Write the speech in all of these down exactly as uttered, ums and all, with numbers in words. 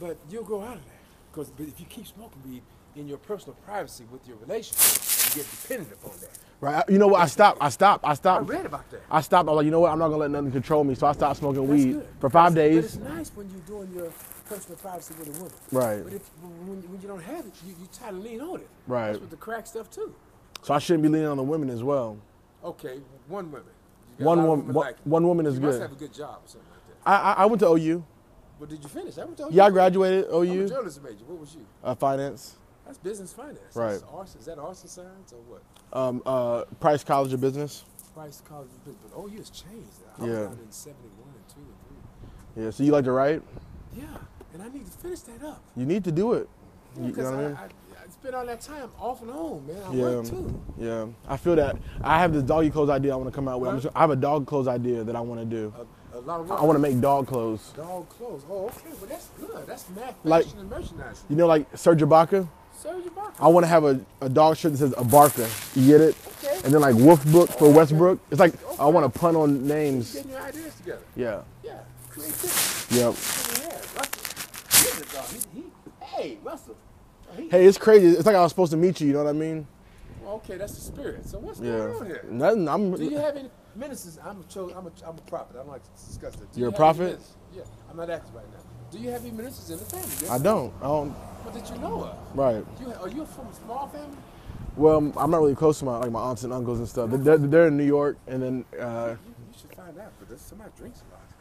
But you'll grow out of that. Because if you keep smoking weed in your personal privacy with your relationship, you get dependent upon that. Right. You know what? I stopped. I stopped. I stopped. I read about that. I stopped. I was like, you know what? I'm not gonna let nothing control me. So I stopped smoking That's weed good. for five But days. it's nice when you're doing your personal privacy with a woman. Right. But if when, when you don't have it, you, you try to lean on it. Right. That's with the crack stuff too. So I shouldn't be leaning on the women as well. Okay, one woman. You got One a lot of woman. women One, like one woman is you good. must have a good job or something like that. I, I I went to O U. But did you finish? I went to O U. Yeah, I graduated O I'm a U. journalism major. What was you? Uh, finance. That's business finance. Right. That's arts, is that arts and science or what? Um, uh, Price College of Business. Price College of Business. But O U has changed. I Yeah. was out in seventy-one and two and three. Yeah. So you like to write? Yeah, and I need to finish that up. You need to do it. Yeah, You, you know what I mean? I, I spent all that time off and on, man. I Yeah. work too. Yeah. I feel that. I have this doggy clothes idea I want to come out with. I'm Huh? just, I have a dog clothes idea that I want to do. A, a lot of work. I want to make dog clothes. Dog clothes. Oh, okay. Well, that's good. That's mad fashion Like- and merchandising. You know, like Serge Ibaka? Serge Ibaka. I want to have a, a dog shirt that says Abarca. You get it? Okay. And then like Wolf Book for Oh, Westbrook. It's like I Okay. want to pun on names. Getting your ideas together. Yeah. Yeah. Creativity. Yep. Yeah. Russell. He's a dog. He, he, hey, Russell. He, Hey, it's crazy. It's like I was supposed to meet you. You know what I mean? well, okay, that's the spirit. So what's Yeah. going on here? Nothing. I'm. Do you have any ministers? I'm a, cho- I'm a, I'm a prophet. I don't like to discuss that. Do You're you a have any prophet? ministers? Yeah, I'm not active right now. Do you have any ministers in the family? Yes I or no? don't. I don't. What did you know of? Right. You, are you from a small family? Well, I'm not really close to my like my aunts and uncles and stuff. They're, they're in New York, and then uh, You, you should find out, but there's somebody drinks a lot.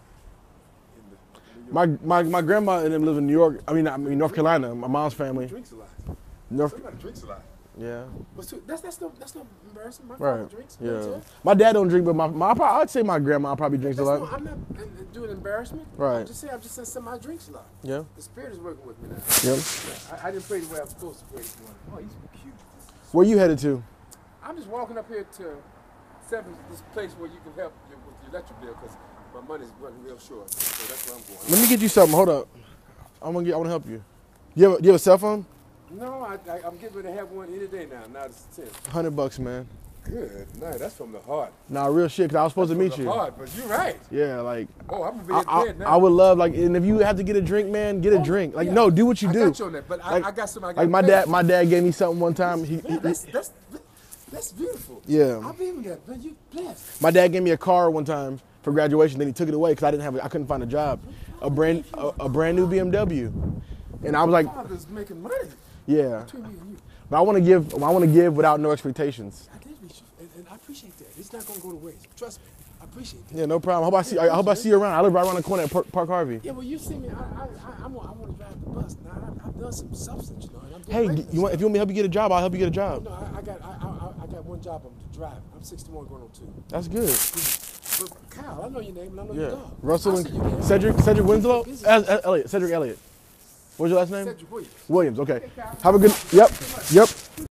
In the, in New my, York. my my grandma and them live in New York. I mean, I mean North Carolina. My mom's family. drinks a lot. North. Somebody drinks a lot. Yeah. But so, that's that's no that's no embarrassing. My Right. father drinks. Yeah. too. My dad don't drink, but my, my I'd say my grandma probably drinks a That's lot. no, I'm not uh, doing embarrassment. Right. I'm just saying. I'm just saying somebody drinks a lot. Yeah. The spirit is working with me now. Yep. Yeah, I, I didn't pray the way I was supposed to pray this morning. Oh, he's cute. Where you headed to? I'm just walking up here to seven, this place where you can help your, with your electric bill because my money's running real short. So that's where I'm going. Let me get you something. Hold up. I'm gonna get. I want to help you. You have a, you have a cell phone? No, I, I, I'm getting ready to have one any day now. Now it's ten. Hundred bucks, man. Good. No, that's from the heart. Nah, real shit. Cause I was supposed That's to meet from you. the heart, but you're right. Yeah, like. Oh, I'm gonna I, be I, at bed now. I would love like, and if you have to get a drink, man, get a Oh, drink. Like, yeah. no, do what you I do. got you on that, but Like- I, I got some. I got Like my pay. dad, my dad gave me something one time. He, Man, he- that's that's that's beautiful. Yeah. I believe in that. Man, you blessed. my dad gave me a car one time for graduation. Then he took it away because I didn't have, a, I couldn't find a job, a brand, a, a brand new B M W, and I was like, Father's making money yeah. between me and you. But I want to give, I want to give without no expectations. I did meet you, and, and I appreciate that. It's not gonna go to waste. Trust me. I appreciate that. Yeah, no problem. I hope I see, I hope I see you around. I live right around the corner at Park, Park Harvey. Yeah, well, you see me. I, I, I, I'm, I want to drive the bus. Now, I, I've done some substance, you know. And I'm doing Hey, maintenance you want, if you want me to help you get a job, I'll help you get a job. No, I, I got, I, I, I got one job. I'm to drive. I'm sixty-one, going on two. That's good. But Kyle, I know your name, and I know Yeah. your dog. Russell I'll see you and again. Cedric, Cedric Winslow, Business. Uh, uh, Elliott, Cedric Elliott. What's your last name? Cedric Williams. Williams. Okay. Okay, Kyle. Have a good. Yep. Yep.